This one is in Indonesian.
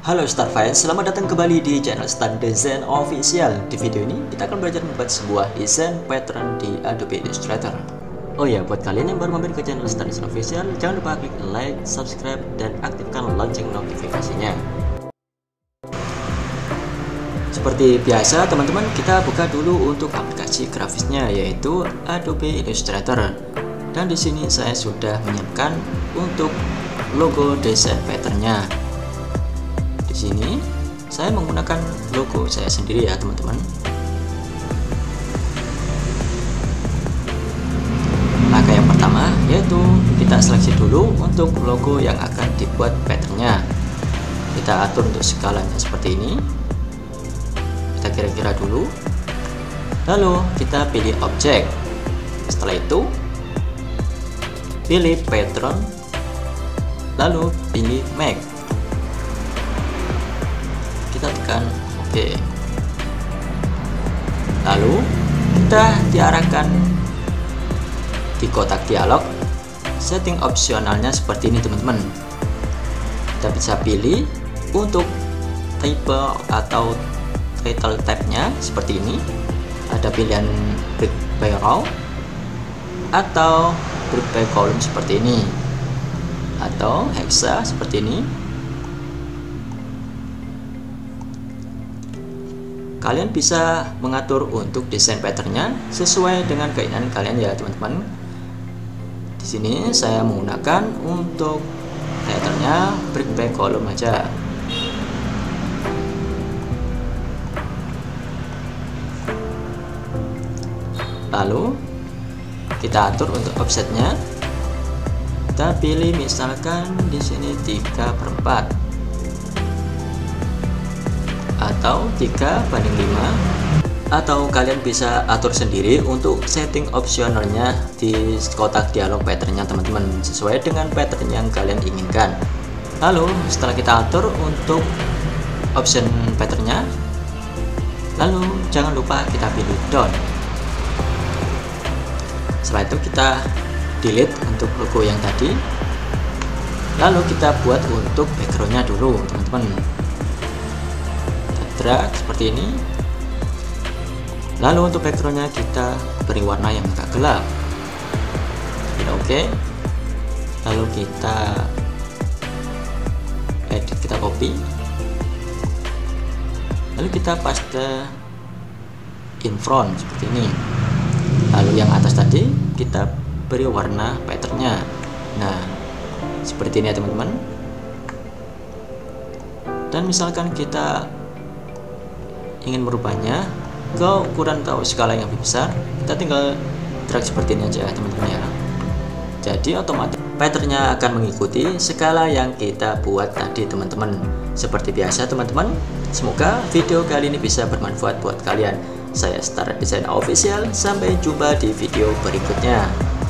Halo Star Fans, selamat datang kembali di channel Star Design Official. Di video ini kita akan belajar membuat sebuah desain pattern di Adobe Illustrator. Oh ya, buat kalian yang baru mampir ke channel Star Design Official, jangan lupa klik like, subscribe, dan aktifkan lonceng notifikasinya. Seperti biasa teman-teman, kita buka dulu untuk aplikasi grafisnya, yaitu Adobe Illustrator. Dan di sini saya sudah menyiapkan untuk logo desain patternnya. Di sini saya menggunakan logo saya sendiri ya teman-teman. Langkah yang pertama yaitu kita seleksi dulu untuk logo yang akan dibuat patternnya. Kita atur untuk skalanya seperti ini. Kita kira-kira dulu. Lalu kita pilih objek. Setelah itu pilih pattern. Lalu pilih make. Kita tekan OK. Lalu kita diarahkan di kotak dialog. Setting opsionalnya seperti ini teman-teman. Kita bisa pilih untuk tipe atau title tab-nya seperti ini. Ada pilihan break by row atau break by column seperti ini, atau hexa seperti ini. Kalian bisa mengatur untuk desain patternnya sesuai dengan keinginan kalian ya teman-teman. Di sini saya menggunakan untuk patternnya break by column aja. Lalu kita atur untuk offsetnya. Kita pilih misalkan di sini 3/4 atau 3/5, atau kalian bisa atur sendiri untuk setting opsionalnya di kotak dialog patternnya teman-teman, sesuai dengan pattern yang kalian inginkan. Lalu setelah kita atur untuk option patternnya, lalu jangan lupa kita pilih down. Setelah itu kita delete untuk logo yang tadi. Lalu kita buat untuk backgroundnya dulu teman-teman. Drag seperti ini. Lalu untuk backgroundnya kita beri warna yang agak gelap. Kita OK. Lalu kita edit, kita copy. Lalu kita paste in front seperti ini. Lalu yang atas tadi kita beri warna patternnya. Nah seperti ini ya teman-teman. Dan misalkan kita ingin merubahnya ke ukuran atau skala yang lebih besar, kita tinggal drag seperti ini aja teman-teman ya. Jadi otomatis patternnya akan mengikuti skala yang kita buat tadi teman-teman. Seperti biasa teman-teman, semoga video kali ini bisa bermanfaat buat kalian. Saya Star Design Official, sampai jumpa di video berikutnya.